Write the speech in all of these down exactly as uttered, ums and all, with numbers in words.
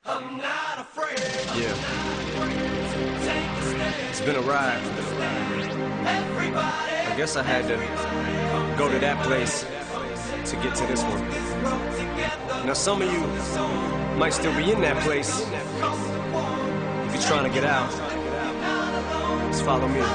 I'm not afraid. Yeah. Take a stand. It's been a ride. Everybody. I guess I had to go to that place to get to this one. Now some of you might still be in that place. If you're trying to get out, just follow me.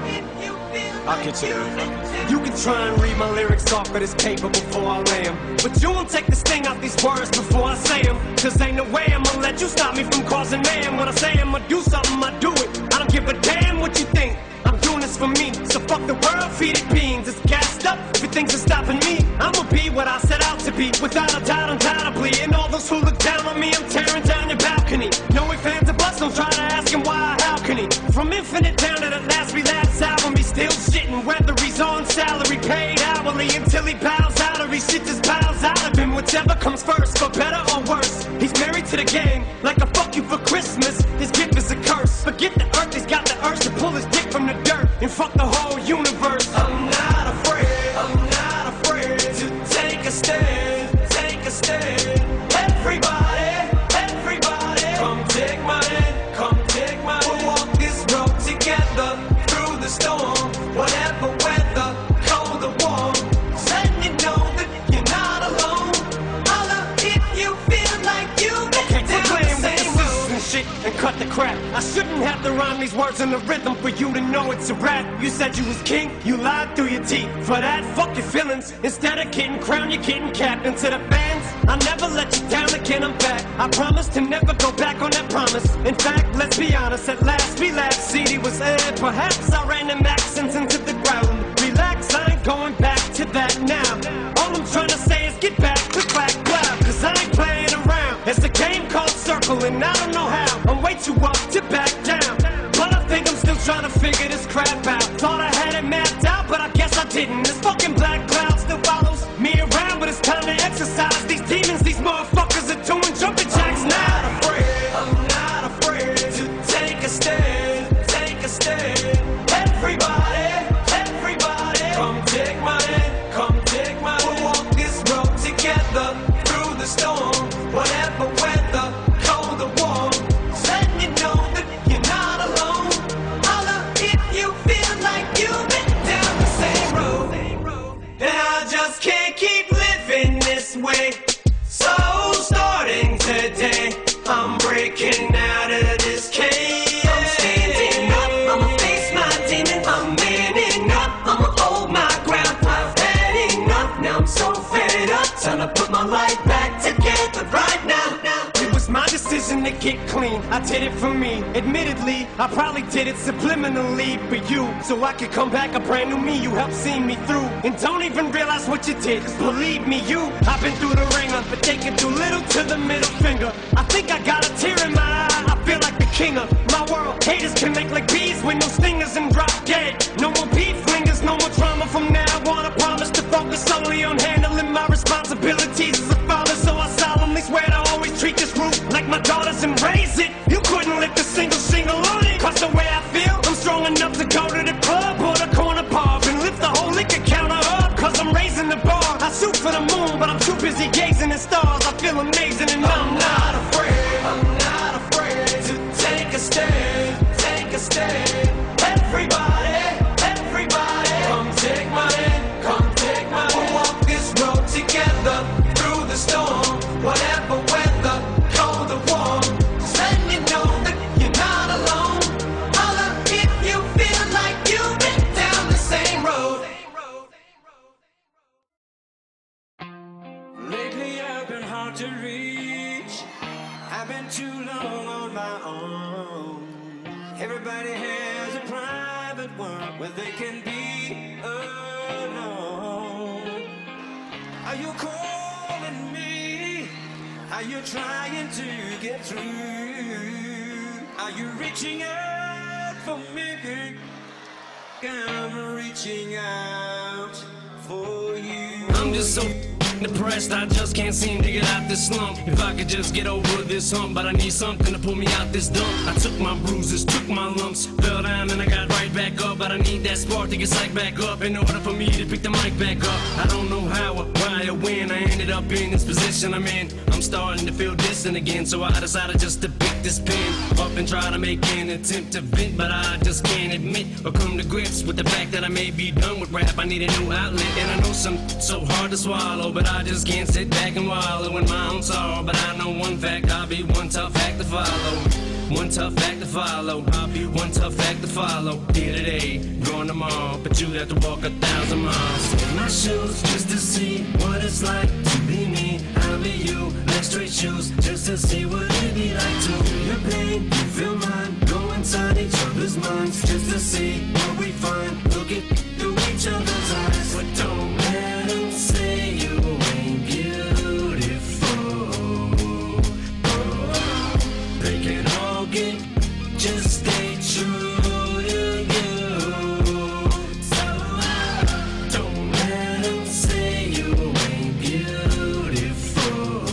I'll get you there. You can try and read my lyrics off of this paper before I lay them, but you won't take the sting out these words before I say them. Cause ain't no way I'ma let you stop me from causing mayhem. When I say I'ma do something, I do it. I don't give a damn what you think. I'm doing this for me, so fuck the world, feed it beans. It's gassed up, everything's stopping me. I'ma be what I set out to be, without a doubt, undoubtedly. And all those who look down on me, I'm tearing down your balcony. No ifs, ands, or buts, don't try to ask him why, how can he? From Infinite down to the last relapse album, he's still shitting. Whether he's on salary, paid hourly, until he bows out or he shit just piles out of him. Whichever comes first, for better or worse. He's married to the game, like a fuck you for Christmas. His gift is a curse. Forget the earth, he's got the urge to pull his dick from the dirt and fuck the whole universe. I'm not afraid, I'm not afraid to take a stand, take a stand. Everybody, everybody, come take my hand, come take my hand. We'll walk this road together through the storm, whatever weather, cold or warm. Just letting you know that you're not alone. Holla if you feel like you've been down the same road. And shit and cut the crap. I shouldn't have to rhyme these words in the rhythm for you to know it's a rap. You said you was king, you lied through your teeth. For that, fuck your feelings. Instead of getting crowned, you're getting capped. And to the fans, I'll never let you down again, I'm back. I promise to never go back on that promise. In fact, let's be honest, at last we laughed. C D was aired, perhaps I ran them accents into the ground. Relax, I ain't going back to that now. All I'm trying to say is get back, click back, clap. Cause I ain't playing around. It's a game called Circle and I don't know how. I'm way too up to back down, but I think I'm still trying to figure this crap out. Thought I had it mapped out, but I guess I didn't. This fucking black cloud still follows me around, but it's time to exercise these demons. These motherfuckers are doing jumping jacks now. I'm not afraid, I'm not afraid to take a stand, take a stand. Everybody, everybody, come take my hand, come take my hand. We'll walk this road together through the storm, whatever weather, cold or warm. Just letting you know that you're not alone. Holla if you feel like you've been down the same road. And I just can't keep living this way. So starting today, I'm breaking out of this cage. I'm standing up, I'ma face my demon. I'm manning up, I'ma hold my ground. I've had enough, now I'm so fed up. Time to put my life back together right now. now. It was my decision to get clean, I did it for me. Admittedly, I probably did it subliminally for you, so I could come back a brand new me. You helped see me through, and don't even realize what you did. Cause believe me, you, I've been through the ringer, but they can do little to the middle finger. I think I got a tear in my eye, I feel like the king of my world. Haters can make like bees with no stingers and drop dead. No more beef flingers, no more drama from now on. I promise to focus only on handling my responsibilities as a father, so I solemnly swear to always treat this roof like my daughters and raise it. You couldn't lift a single shingle on it. Cause the way I feel, I'm strong enough to go to the club or the corner pub and lift the whole liquor counter up. Cause I'm raising the bar. I shoot for the moon, but I'm too busy gazing at stars. I feel amazing and I'm, I'm not afraid, I'm not afraid to take a stand, take a stand. Everybody, everybody, come take my hand, come take my hand. We'll walk this road together through the storm, whatever weather, cold or warm. Just letting you know that you're not alone. Holla if you feel like you've been down the same road. Lately I've been hard to reach. I've been too long on my own. Everybody has a private world where they can be alone. Are you calling me? Are you trying to get through? Are you reaching out for me? I'm reaching out for you. I'm just so depressed, I just can't seem to get out this slump. If I could just get over this hump, but I need something to pull me out this dump. I took my bruises, took my lumps, fell down and I got right back up. But I need that spark to get psyched back up in order for me to pick the mic back up. I don't know how or why try to win. I ended up in this position I'm in. I'm starting to feel distant again, so I decided just to pick this pen up and try to make an attempt to vent, but I just can't admit or come to grips with the fact that I may be done with rap. I need a new outlet, and I know some so hard to swallow, but I just can't sit back and wallow in my own sorrow. But I know one fact, I'll be one tough act to follow. One tough act to follow. I'll be one tough act to follow. Here today, gone tomorrow, but you'd have to walk a thousand miles in my shoes just to see what it's like to be me. I'll be you, like straight shoes, just to see what it'd be like to feel your pain, you feel mine. Go inside each other's minds just to see what we find. Look it through each other's eyes, but don't let them say you ain't beautiful. Oh, they can all get, just stay true to you. So uh, don't let them say you ain't beautiful.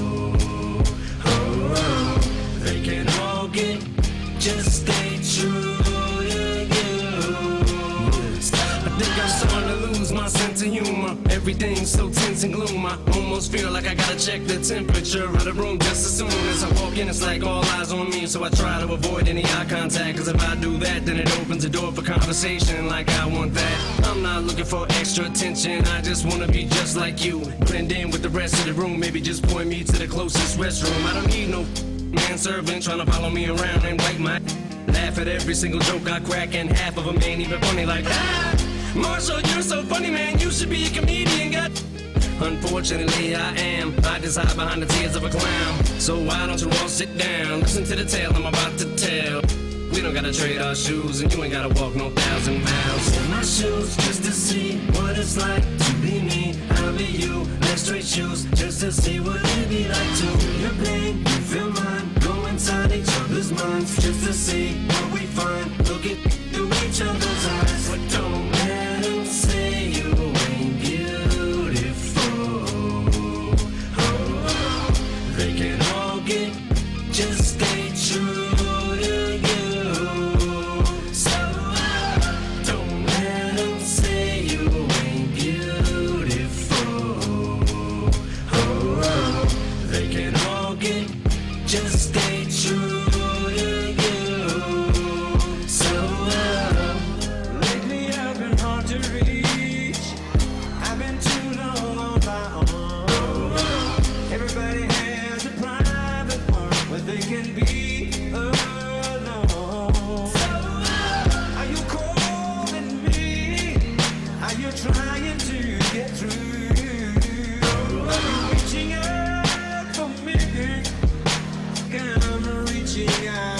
Oh, they can all get, just stay true to you. I think I'm starting to lose my sense of humor. Everything's so tense and gloom. I almost feel like I gotta check the temperature of the room just as soon as I walk in. It's like all eyes on me, so I try to avoid any eye contact, cause if I do that, then it opens the door for conversation like I want that. I'm not looking for extra attention, I just wanna be just like you. Blend in with the rest of the room, maybe just point me to the closest restroom. I don't need no manservant trying to follow me around and wipe my laugh at every single joke I crack, and half of them ain't even funny. Like, ah, Marshall, you're so funny, man, you should be a comedian. God, unfortunately I am. I just hide behind the tears of a clown. So why don't you all sit down, listen to the tale I'm about to tell. We don't gotta trade our shoes, and you ain't gotta walk no thousand miles in my shoes just to see what it's like to be me. I'll be you, like straight shoes, just to see what it'd be like to feel your pain, you feel mine. Go inside each other's minds just to see what we find. Look it through each other's eyes, but don't let them say you ain't beautiful. Oh, they can all get, just stay true to you. So uh, don't let them say you ain't beautiful. Oh, they can all get, just stay true to you. So uh, Lately I've been hard to reach. I've been too long on my own. Everybody has a private world where they can be alone. So uh, are you calling me? Are you trying to get through? Are you reaching out for me? I'm reaching out.